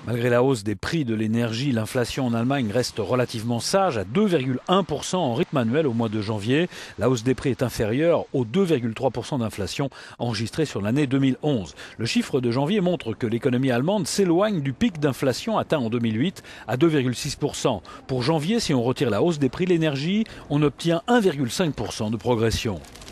Malgré la hausse des prix de l'énergie, l'inflation en Allemagne reste relativement sage à 2,1% en rythme annuel au mois de janvier. La hausse des prix est inférieure aux 2,3% d'inflation enregistrée sur l'année 2011. Le chiffre de janvier montre que l'économie allemande s'éloigne du pic d'inflation atteint en 2008 à 2,6%. Pour janvier, si on retire la hausse des prix de l'énergie, on obtient 1,5% de progression.